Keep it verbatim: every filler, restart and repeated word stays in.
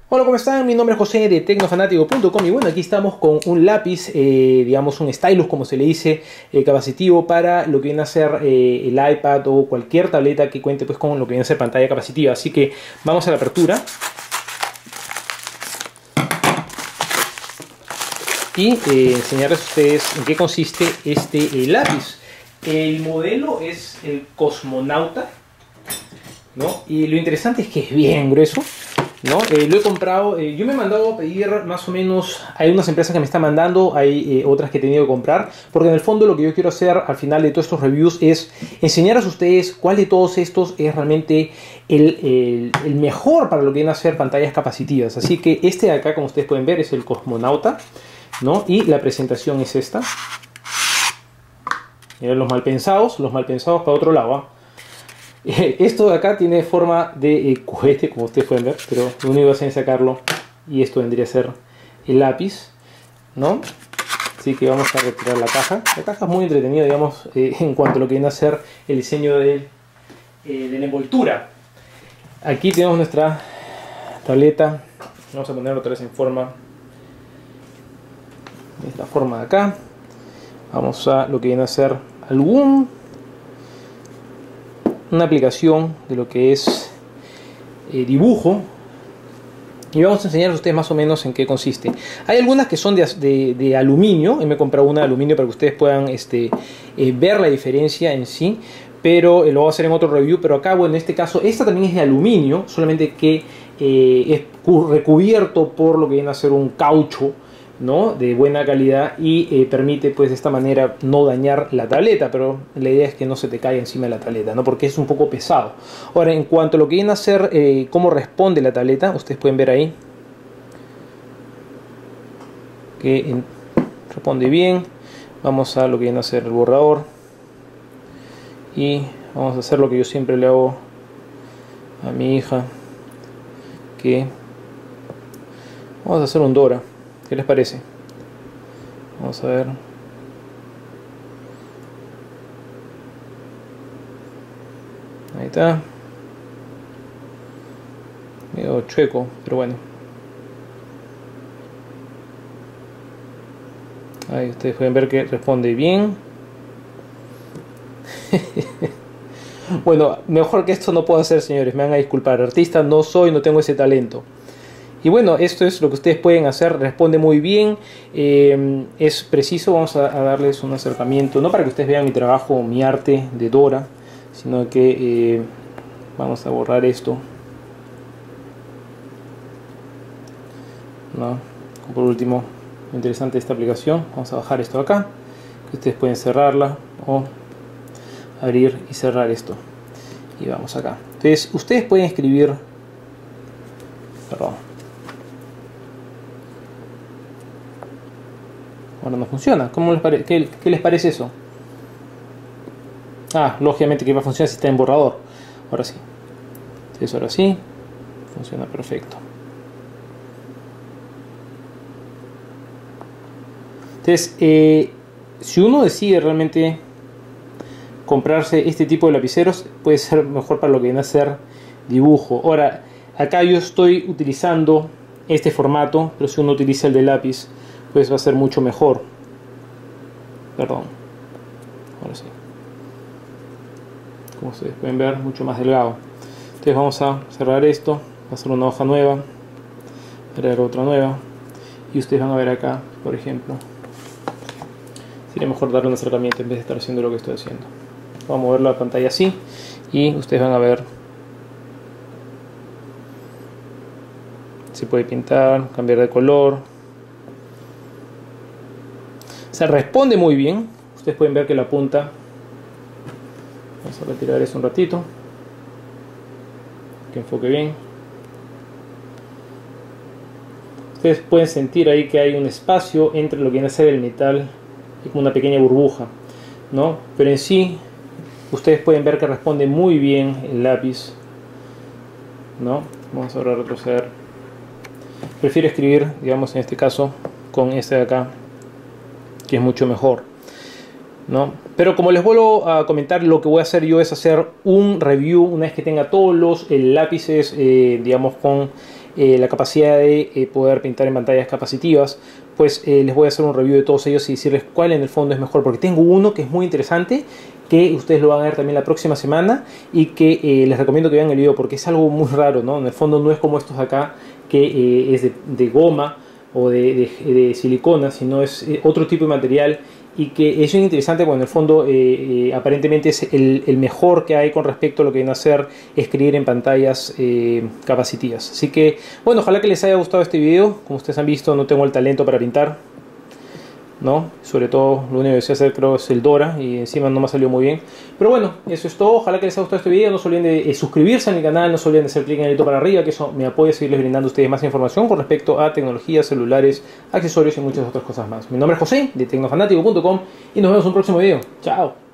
Hola, ¿cómo están? Mi nombre es José de tecnofanático punto com y bueno, aquí estamos con un lápiz, eh, digamos un stylus como se le dice, eh, capacitivo para lo que viene a ser eh, el iPad o cualquier tableta que cuente pues con lo que viene a ser pantalla capacitiva. Así que vamos a la apertura y eh, enseñarles a ustedes en qué consiste este eh, lápiz. El modelo es el Cosmonauta, ¿no? Y lo interesante es que es bien grueso, ¿no? Eh, lo he comprado, eh, yo me he mandado a pedir más o menos, hay unas empresas que me están mandando, hay eh, otras que he tenido que comprar, porque en el fondo lo que yo quiero hacer al final de todos estos reviews es enseñarles a ustedes cuál de todos estos es realmente el, el, el mejor para lo que vienen a ser pantallas capacitivas. Así que este de acá, como ustedes pueden ver, es el Cosmonauta, ¿no? Y la presentación es esta. Miren los mal pensados, los mal pensados para otro lado, ¿eh? Esto de acá tiene forma de eh, cohete, como ustedes pueden ver, pero lo único que hacen es sacarlo y esto vendría a ser el lápiz, ¿no? Así que vamos a retirar la caja. La caja es muy entretenida, digamos, eh, en cuanto a lo que viene a ser el diseño de, eh, de la envoltura. Aquí tenemos nuestra tableta. Vamos a ponerlo otra vez en forma, de esta forma de acá. Vamos a lo que viene a ser algún una aplicación de lo que es eh, dibujo, y vamos a enseñar a ustedes más o menos en qué consiste. Hay algunas que son de, de, de aluminio, y me he comprado una de aluminio para que ustedes puedan este, eh, ver la diferencia en sí, pero eh, lo voy a hacer en otro review. Pero acá, bueno, en este caso esta también es de aluminio, solamente que eh, es recubierto por lo que viene a ser un caucho, ¿no? De buena calidad, y eh, permite pues de esta manera no dañar la tableta, pero la idea es que no se te caiga encima de la tableta, ¿no? Porque es un poco pesado. Ahora, en cuanto a lo que viene a ser eh, cómo responde la tableta, ustedes pueden ver ahí que en, responde bien. Vamos a lo que viene a ser el borrador y vamos a hacer lo que yo siempre le hago a mi hija, que vamos a hacer un Dora. ¿Qué les parece? Vamos a ver. Ahí está. Medio chueco, pero bueno. Ahí ustedes pueden ver que responde bien. Bueno, mejor que esto no puedo hacer, señores. Me van a disculpar. Artista no soy, no tengo ese talento. Y bueno, esto es lo que ustedes pueden hacer. Responde muy bien, eh, es preciso. Vamos a, a darles un acercamiento, no para que ustedes vean mi trabajo, mi arte de Dora, sino que eh, vamos a borrar esto, ¿no? Por último, lo interesante de esta aplicación, vamos a bajar esto acá, que ustedes pueden cerrarla o abrir y cerrar esto. Y vamos acá. Entonces ustedes pueden escribir, perdón, ahora no funciona. ¿Cómo les pare qué, ¿Qué les parece eso? Ah, lógicamente que va a funcionar si está en borrador. Ahora sí. Entonces ahora sí. Funciona perfecto. Entonces, eh, si uno decide realmente comprarse este tipo de lapiceros, puede ser mejor para lo que viene a ser dibujo. Ahora, acá yo estoy utilizando este formato, pero si uno utiliza el de lápiz, pues va a ser mucho mejor. Perdón. Ahora sí. Como ustedes pueden ver, mucho más delgado. Entonces vamos a cerrar esto, pasar una hoja nueva, agregar otra nueva, y ustedes van a ver acá, por ejemplo, sería mejor darle un acercamiento en vez de estar haciendo lo que estoy haciendo. Vamos a mover la pantalla así y ustedes van a ver. Se puede pintar, cambiar de color. Se responde muy bien. Ustedes pueden ver que la punta, vamos a retirar eso un ratito, que enfoque bien. Ustedes pueden sentir ahí que hay un espacio entre lo que viene a ser el metal y como una pequeña burbuja, ¿no? Pero en sí ustedes pueden ver que responde muy bien el lápiz, ¿no? Vamos ahora a retroceder. Prefiero escribir, digamos en este caso, con este de acá, que es mucho mejor, ¿no? Pero como les vuelvo a comentar, lo que voy a hacer yo es hacer un review una vez que tenga todos los eh, lápices, eh, digamos, con eh, la capacidad de eh, poder pintar en pantallas capacitivas, pues eh, les voy a hacer un review de todos ellos y decirles cuál en el fondo es mejor, porque tengo uno que es muy interesante, que ustedes lo van a ver también la próxima semana y que eh, les recomiendo que vean el video porque es algo muy raro, ¿no? En el fondo no es como estos de acá, que eh, es de, de goma o de, de, de silicona, sino es eh, otro tipo de material, y que es muy interesante cuando en el fondo eh, eh, aparentemente es el, el mejor que hay con respecto a lo que viene a hacer escribir en pantallas eh, capacitivas. Así que bueno, ojalá que les haya gustado este video. Como ustedes han visto, no tengo el talento para pintar, ¿no? Sobre todo lo único que sé hacer creo es el Dora, y encima no me ha salido muy bien. Pero bueno, eso es todo. Ojalá que les haya gustado este video. No se olviden de eh, suscribirse a mi canal, no se olviden de hacer clic en el dedito para arriba, que eso me apoya a seguirles brindando a ustedes más información con respecto a tecnologías, celulares, accesorios y muchas otras cosas más. Mi nombre es José, de tecnofanático punto com, y nos vemos en un próximo video. Chao.